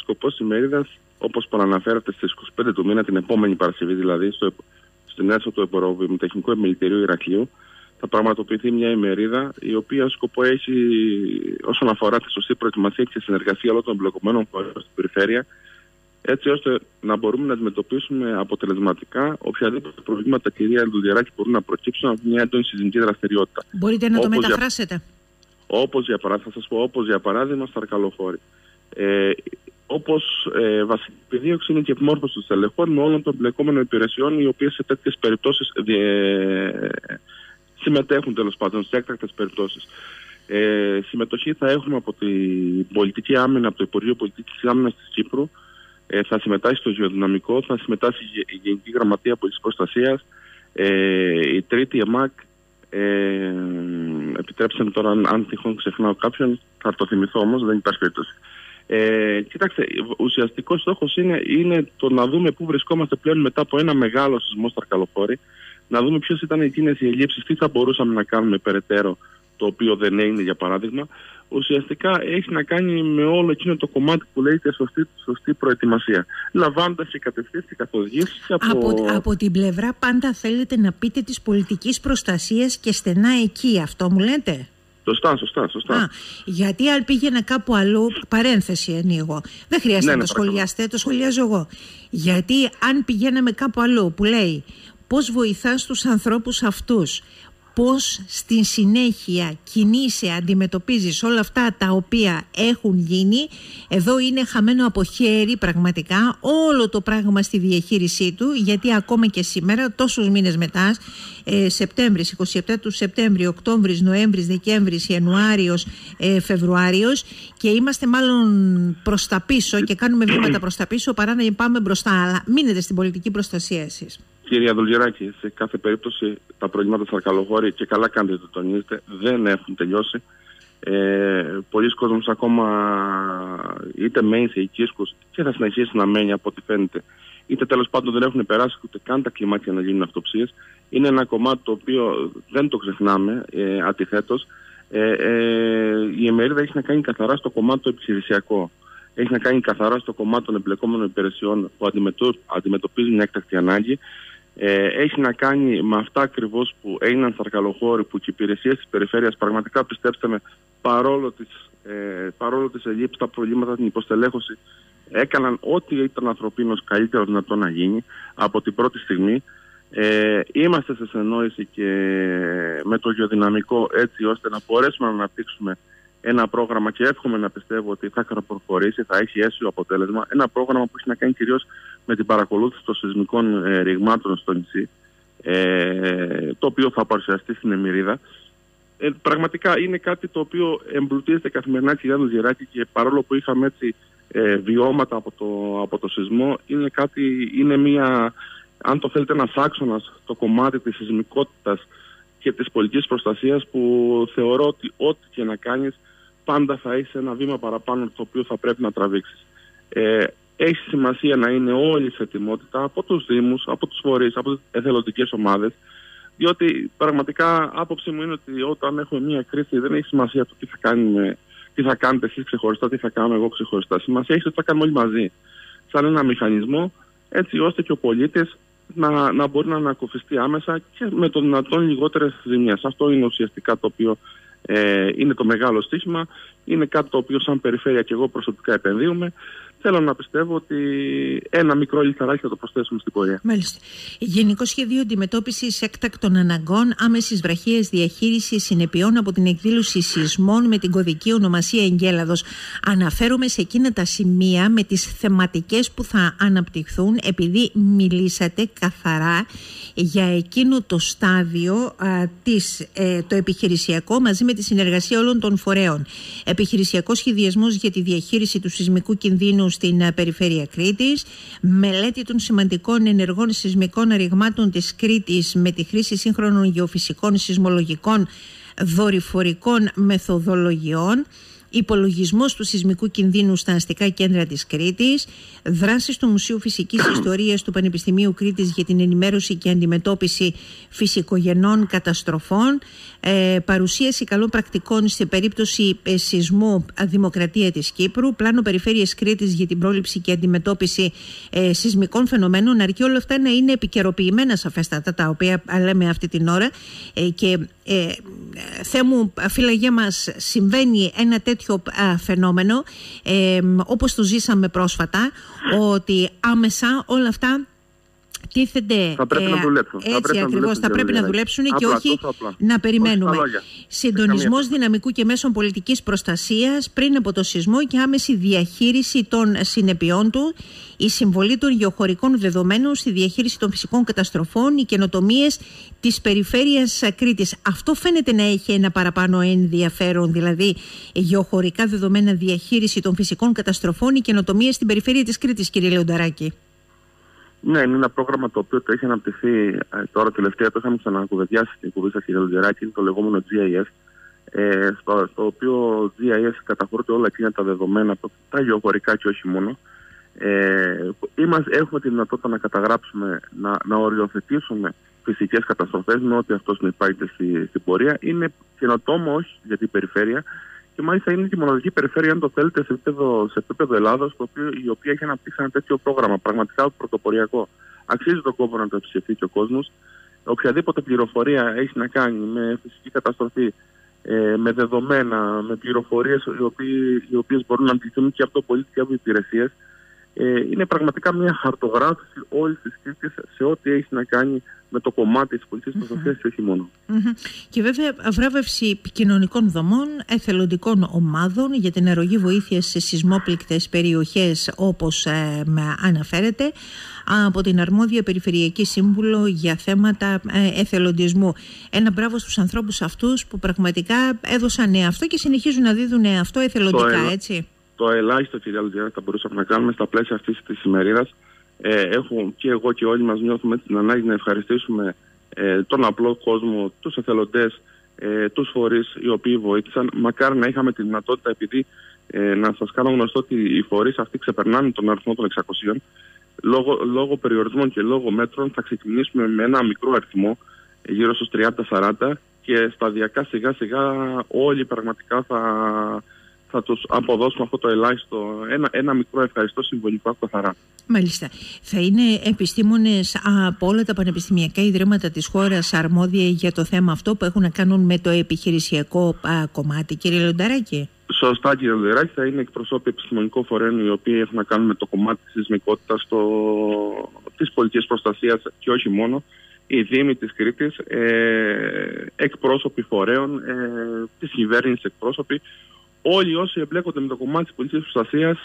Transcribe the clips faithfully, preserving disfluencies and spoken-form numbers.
σκοπός της ημερίδας, όπως προαναφέρατε, στις είκοσι πέντε του μήνα, την επόμενη Παρασκευή δηλαδή, στο, στην αίθουσα του Εποροβιομηχανικού Επιμελητηρίου Ηρακλείου, θα πραγματοποιηθεί μια ημερίδα η οποία σκοπό έχει, όσον αφορά τη σωστή προετοιμασία και συνεργασία όλων των εμπλεκομένων φορέων στην περιφέρεια, έτσι ώστε να μπορούμε να αντιμετωπίσουμε αποτελεσματικά οποιαδήποτε προβλήματα, κυρία Ελδουλιαράκη, μπορούν να προκύψουν από μια έντονη συζημική δραστηριότητα. Μπορείτε να όπως το μεταφράσετε. Για, όπως για παράδειγμα, θα σας πω, όπως για παράδειγμα στα Αρκαλοφόρη. Ε, όπως ε, βασική επιδίωξη είναι και επιμόρφωση των στελεχών με όλων των εμπλεκόμενων υπηρεσιών, οι οποίες σε τέτοιες περιπτώσεις διε, συμμετέχουν τέλος πάντων σε έκτακτες περιπτώσεις. Ε, συμμετοχή θα έχουμε από την πολιτική άμυνα, από το Υπουργείο Πολιτικής Άμυνας της Κύπρου. Ε, θα συμμετάσχει στο γεωδυναμικό, θα συμμετάσχει η Γενική Γραμματεία Πολιτικής Προστασίας, ε, η τρίτη ΕΜΑΚ. Ε, επιτρέψτε μου τώρα, αν, αν τυχόν ξεχνάω κάποιον, θα το θυμηθώ όμως, δεν υπάρχει περίπτωση. Ε, κοιτάξτε, ουσιαστικός στόχος είναι, είναι το να δούμε πού βρισκόμαστε πλέον μετά από ένα μεγάλο σεισμό στα Αρκαλοφόρη, να δούμε ποιες ήταν εκείνες οι ελλείψεις, τι θα μπορούσαμε να κάνουμε περαιτέρω, το οποίο δεν έγινε για παράδειγμα. Ουσιαστικά έχει να κάνει με όλο εκείνο το κομμάτι που λέγεται σωστή, σωστή προετοιμασία. Λαμβάνοντας και κατευθύνσεις και καθοδηγήσεις από... από... Από την πλευρά πάντα θέλετε να πείτε της πολιτικής προστασίας και στενά εκεί, αυτό μου λέτε? Σωστά, σωστά, σωστά. Α, γιατί αν πήγαινα κάπου αλλού, παρένθεση ανοίγω, δεν χρειάζεται ναι, να το ναι, σχολιάσετε, το σχολιάζω εγώ. Γιατί αν πηγαίναμε κάπου αλλού που λέει πώς βοηθάς τους ανθρώπους αυτούς, πώς στην συνέχεια κινείσαι, αντιμετωπίζεις όλα αυτά τα οποία έχουν γίνει, εδώ είναι χαμένο από χέρι πραγματικά όλο το πράγμα στη διαχείρισή του, γιατί ακόμα και σήμερα, τόσους μήνες μετά, ε, Σεπτέμβρης, είκοσι επτά του Σεπτέμβρη, Οκτώβρης, Νοέμβρης, Δεκέμβρης, Ιανουάριος, ε, Φεβρουάριος, και είμαστε μάλλον προς τα πίσω και κάνουμε βήματα προς τα πίσω παρά να πάμε μπροστά. Αλλά μείνετε στην πολιτική προστασία εσείς. Κυρία Δουλγεράκη, σε κάθε περίπτωση τα προβλήματα στα Αρκαλοφόρη, και καλά κάνετε το τονίζετε, δεν έχουν τελειώσει. Ε, πολλοί κόσμος ακόμα είτε μένει σε οικίσκους και θα συνεχίσει να μένει από ό,τι φαίνεται, είτε τέλος πάντων δεν έχουν περάσει ούτε καν τα κλιμάκια να γίνουν αυτοψίες. Είναι ένα κομμάτι το οποίο δεν το ξεχνάμε, ε, αντιθέτως. Ε, ε, η ημερίδα έχει να κάνει καθαρά στο κομμάτι το επιχειρησιακό. Έχει να κάνει καθαρά στο κομμάτι των εμπλεκόμενων υπηρεσιών που αντιμετωπίζουν μια έκτακτη ανάγκη. Ε, έχει να κάνει με αυτά ακριβώς που έγιναν στα Αρκαλοφόρη, που και οι υπηρεσίες της περιφέρειας πραγματικά, πιστέψτε με, παρόλο τις, ε, παρόλο τις ελλείψεις, τα προβλήματα, την υποστελέχωση, έκαναν ό,τι ήταν ανθρωπίνως καλύτερο δυνατό να γίνει από την πρώτη στιγμή. Ε, είμαστε σε συνεννόηση και με το γεωδυναμικό, έτσι ώστε να μπορέσουμε να αναπτύξουμε ένα πρόγραμμα, και εύχομαι να πιστεύω ότι θα προχωρήσει, θα έχει αίσιο αποτέλεσμα. Ένα πρόγραμμα που έχει να κάνει κυρίως με την παρακολούθηση των σεισμικών ε, ρηγμάτων στο νησί, ε, το οποίο θα παρουσιαστεί στην ημερίδα. Ε, πραγματικά είναι κάτι το οποίο εμπλουτίζεται καθημερινά, κυρία Δουλγεράκη, και παρόλο που είχαμε έτσι ε, βιώματα από το, από το σεισμό, είναι, κάτι, είναι μια, αν το θέλετε, ένας άξονας το κομμάτι της σεισμικότητας και της πολιτικής προστασίας, που θεωρώ ότι ό,τι και να κάνεις πάντα θα έχει ένα βήμα παραπάνω το οποίο θα πρέπει να τραβήξεις. Ε, έχει σημασία να είναι όλοι σε ετοιμότητα από τους Δήμους, από τους φορείς, από τις εθελοντικές ομάδες, διότι πραγματικά άποψή μου είναι ότι όταν έχουμε μια κρίση δεν έχει σημασία το τι θα κάνουμε, τι θα κάνετε εσείς ξεχωριστά, τι θα κάνω εγώ ξεχωριστά. Σημασία έχει ότι θα κάνουμε όλοι μαζί, σαν ένα μηχανισμό, έτσι ώστε και ο πολίτης να, να μπορεί να ανακουφιστεί άμεσα και με το δυνατόν λιγότερες ζημιές. Αυτό είναι ουσιαστικά το οποίο ε, είναι το μεγάλο στοίχημα. Είναι κάτι το οποίο σαν περιφέρεια και εγώ προσωπικά επενδύουμε. Θέλω να πιστεύω ότι ένα μικρό λιθαράκι θα το προσθέσουμε στην πορεία. Μάλιστα. Γενικό Σχέδιο Αντιμετώπισης Έκτακτων Αναγκών, Άμεσης Βραχίας Διαχείρισης Συνεπειών από την Εκδήλωση Σεισμών με την κωδική ονομασία Εγκέλαδος. Αναφέρομαι σε εκείνα τα σημεία με τις θεματικές που θα αναπτυχθούν, επειδή μιλήσατε καθαρά για εκείνο το στάδιο α, της, ε, το επιχειρησιακό, μαζί με τη συνεργασία όλων των φορέων. Επιχειρησιακός σχεδιασμός για τη διαχείριση του σεισμικού κινδύνου στην α, περιφέρεια Κρήτης, μελέτη των σημαντικών ενεργών σεισμικών ρηγμάτων της Κρήτης με τη χρήση σύγχρονων γεωφυσικών, σεισμολογικών, δορυφορικών μεθοδολογιών, υπολογισμός του σεισμικού κινδύνου στα αστικά κέντρα της Κρήτης, δράσεις του Μουσείου Φυσικής Ιστορίας του Πανεπιστημίου Κρήτης για την ενημέρωση και αντιμετώπιση φυσικογενών καταστροφών, ε, παρουσίαση καλών πρακτικών σε περίπτωση ε, σεισμού Δημοκρατία της Κύπρου, πλάνο περιφέρειας Κρήτης για την πρόληψη και αντιμετώπιση ε, σεισμικών φαινομένων, αρκεί όλα αυτά να είναι επικαιροποιημένα σαφέστατα, τα οποία λέμε αυτή την ώρα. Ε, και ε, Θεέ μου, φύλαγέ μας, συμβαίνει ένα τέτοιο α, φαινόμενο, ε, όπως το ζήσαμε πρόσφατα, ότι άμεσα όλα αυτά τίθενται. Θα πρέπει ε, να δουλέψουν. Έτσι θα πρέπει ακριβώς, θα πρέπει να δουλέψουν και απλά, όχι να περιμένουμε. Συντονισμός δυναμικού και μέσων πολιτικής προστασίας πριν από το σεισμό και άμεση διαχείριση των συνεπειών του, η συμβολή των γεωχωρικών δεδομένων στη διαχείριση των φυσικών καταστροφών, οι καινοτομίες της περιφέρειας Κρήτης. Αυτό φαίνεται να έχει ένα παραπάνω ενδιαφέρον, δηλαδή γεωχωρικά δεδομένα, διαχείριση των φυσικών καταστροφών, οι καινοτομίες στην περιφέρεια της Κρήτης, κύριε Λεονταράκη. Ναι, είναι ένα πρόγραμμα το οποίο το έχει αναπτυχθεί ε, τώρα τελευταία, το είχαμε ξανακουβεντιάσει στην κουβέντα σας, κύριε Λεονταράκη, είναι το λεγόμενο τζι άι ες, ε, στο, στο οποίο τζι άι ες καταχωρούνται όλα εκείνα τα δεδομένα, τα γεωχωρικά και όχι μόνο. Ε, είμαστε, έχουμε τη δυνατότητα να καταγράψουμε, να, να οριοθετήσουμε φυσικές καταστροφές με ό,τι αυτό συνεπάγεται στη, στην πορεία. Είναι καινοτόμο όχι για την περιφέρεια και μάλιστα είναι και η μοναδική περιφέρεια, αν το θέλετε, σε επίπεδο, σε επίπεδο Ελλάδος, η οποία έχει αναπτύξει ένα τέτοιο πρόγραμμα, πραγματικά πρωτοποριακό. Αξίζει τον κόπο να το επισκεφτεί και ο κόσμος. Οποιαδήποτε πληροφορία έχει να κάνει με φυσική καταστροφή, ε, με δεδομένα, με πληροφορίες οι, οποίοι, οι οποίες μπορούν να αντιληφθούν και από το πολίτη και από υπηρεσίες, Ε, είναι πραγματικά μια χαρτογράφηση όλης της Κρήτης σε ό,τι έχει να κάνει με το κομμάτι της πολιτικής προστασίας και όχι μόνο. Mm-hmm. Και βέβαια βράβευση κοινωνικών δομών, εθελοντικών ομάδων για την αρρωγή βοήθειας σε σεισμόπληκτες περιοχές, όπως ε, με αναφέρεται, από την αρμόδια Περιφερειακή Σύμβουλο για θέματα ε, εθελοντισμού. Ένα μπράβο στους ανθρώπους αυτούς που πραγματικά έδωσαν αυτό και συνεχίζουν να δίδουν αυτό εθελοντικά, το έτσι. Το ελάχιστο, κυρία Λουδιάνα, θα μπορούσαμε να κάνουμε στα πλαίσια αυτής της ημερίδας. Ε, έχω και εγώ και όλοι μας νιώθουμε την ανάγκη να ευχαριστήσουμε ε, τον απλό κόσμο, τους εθελοντές, ε, τους φορείς οι οποίοι βοήθησαν. Μακάρι να είχαμε τη δυνατότητα, επειδή ε, να σας κάνω γνωστό ότι οι φορείς αυτοί ξεπερνάνε τον αριθμό των εξακοσίων. Λόγω, λόγω περιορισμών και λόγω μέτρων θα ξεκινήσουμε με ένα μικρό αριθμό, γύρω στους τριάντα σαράντα, και σταδιακά σιγά σιγά όλοι πραγματικά θα... θα τους αποδώσουμε αυτό το ελάχιστο, ένα, ένα μικρό ευχαριστώ συμβολικό από καθαρά. Μάλιστα. Θα είναι επιστήμονες από όλα τα πανεπιστημιακά ιδρύματα της χώρας αρμόδια για το θέμα αυτό που έχουν να κάνουν με το επιχειρησιακό α, κομμάτι, κύριε Λεονταράκη? Σωστά, κύριε Λεονταράκη. Θα είναι εκπροσώποι επιστημονικών φορέων οι οποίοι έχουν να κάνουν με το κομμάτι της σεισμικότητας, το... της πολιτικής προστασίας και όχι μόνο. Οι Δήμοι της Κρήτης, ε, εκπρόσωποι φορέων, ε, της κυβέρνησης εκπρόσωποι. Όλοι όσοι εμπλέκονται με το κομμάτι της πολιτικής προστασίας,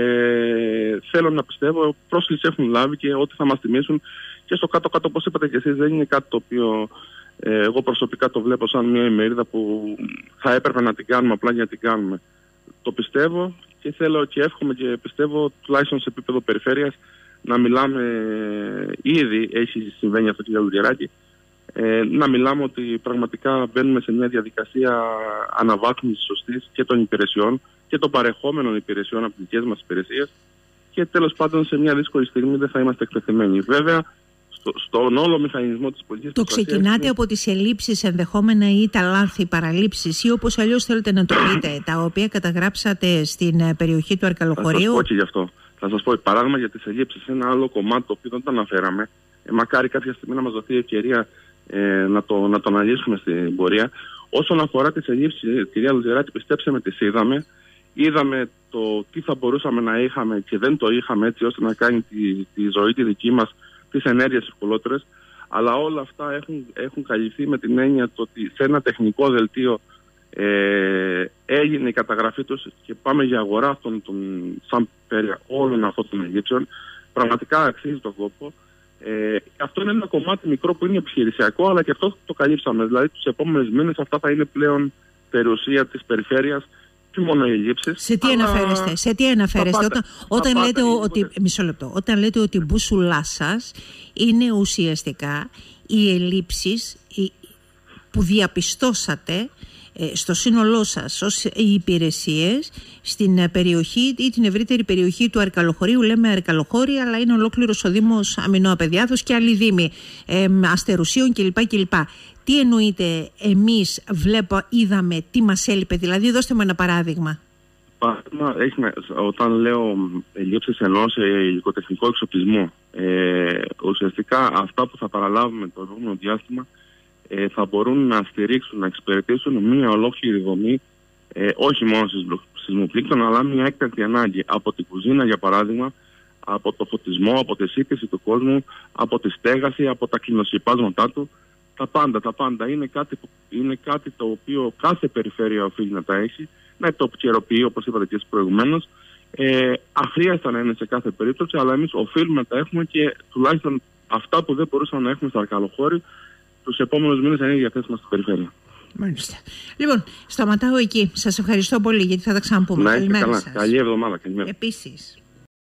ε, θέλω να πιστεύω, πρόσκληση έχουν λάβει και ό,τι θα μας τιμήσουν. Και στο κάτω-κάτω, όπως είπατε και εσείς, δεν είναι κάτι το οποίο ε, εγώ προσωπικά το βλέπω σαν μια ημερίδα που θα έπρεπε να την κάνουμε απλά για να την κάνουμε. Το πιστεύω και θέλω και εύχομαι και πιστεύω, τουλάχιστον σε επίπεδο περιφέρειας, να μιλάμε, ήδη έχει συμβαίνει αυτό, κύριε Λουδιαράκη, Ε, να μιλάμε ότι πραγματικά μπαίνουμε σε μια διαδικασία αναβάθμισης σωστής και των υπηρεσιών και των παρεχόμενων υπηρεσιών από τις δικές μας υπηρεσίες, και τέλος πάντων σε μια δύσκολη στιγμή δεν θα είμαστε εκτεθειμένοι. Βέβαια, στο, στον όλο μηχανισμό της πολιτικής το προστασίας... Το ξεκινάτε είναι... από τις ελλείψεις ενδεχόμενα ή τα λάθη, παραλήψεις ή όπως αλλιώς θέλετε να το πείτε, τα οποία καταγράψατε στην περιοχή του Αρκαλοχωρίου. Θα σας πω και γι' αυτό. Θα σας πω παράδειγμα για τις ελλείψεις. Ένα άλλο κομμάτι το οποίο δεν το αναφέραμε. Ε, μακάρι κάποια στιγμή να μας δοθεί η ευκαιρία Ε, να, το, να το αναλύσουμε στην πορεία. Όσον αφορά τις ελλείψεις, κυρία Λουδιαράκη, πιστέψτε με, τις είδαμε. Είδαμε το τι θα μπορούσαμε να είχαμε και δεν το είχαμε, έτσι ώστε να κάνει τη, τη ζωή τη δική μας, τις ενέργειες ευκολότερες. Αλλά όλα αυτά έχουν, έχουν καλυφθεί με την έννοια το ότι σε ένα τεχνικό δελτίο ε, έγινε η καταγραφή τους και πάμε για αγορά αυτών των, σαν πέρια όλων αυτών των ελλείψεων. Πραγματικά αξίζει τον κόπο. Ε, αυτό είναι ένα κομμάτι μικρό που είναι επιχειρησιακό, αλλά και αυτό το καλύψαμε. Δηλαδή, τους επόμενους μήνες αυτά θα είναι πλέον περιουσία της περιφέρειας, και μόνο οι ελλείψεις. Σε τι αλλά... αναφέρεστε, σε τι αναφέρεστε, όταν, όταν, πάτε, λέτε ότι, μισό λεπτό, όταν λέτε ότι η μπούσουλά σας είναι ουσιαστικά οι ελλείψεις που διαπιστώσατε ε, στο σύνολό σας ως οι υπηρεσίες στην περιοχή ή την ευρύτερη περιοχή του Αρκαλοχωρίου. Λέμε Αρκαλοχώρη, αλλά είναι ολόκληρος ο Δήμος Αμινό-Απεδιάδος και άλλοι δήμοι, ε, Αστερουσίων κλπ. κλπ. Τι εννοείται εμείς βλέπω, είδαμε, τι μας έλειπε, δηλαδή δώστε μου ένα παράδειγμα. Παράδειγμα, όταν λέω ελλείψεις ενός υλικοτεχνικού εξοπλισμού, ε, ουσιαστικά αυτά που θα παραλάβουμε το επόμενο διάστημα ε, θα μπορούν να στηρίξουν, να εξυπηρετήσουν μια ολόκληρη δομή, ε, όχι μόνο σεισμοπλήκτων, αλλά μια έκτακτη ανάγκη από την κουζίνα, για παράδειγμα, από το φωτισμό, από τη σύγκριση του κόσμου, από τη στέγαση, από τα κλινοσιπάσματά του. Τα πάντα, τα πάντα. Είναι κάτι, είναι κάτι το οποίο κάθε περιφέρεια οφείλει να τα έχει, να το επικαιροποιεί, όπως είπατε και εσείς προηγουμένως. Ε, αχρίαστα να είναι σε κάθε περίπτωση, αλλά εμείς οφείλουμε να τα έχουμε και τουλάχιστον αυτά που δεν μπορούσαμε να έχουμε στα Αρκαλοχώρη, τους επόμενους μήνες να είναι διαθέσιμα στην περιφέρεια. Μάλιστα. Λοιπόν, σταματάω εκεί. Σας ευχαριστώ πολύ, γιατί θα τα ξαναπούμε. Να είστε καλά. Καλή εβδομάδα. Επίσης.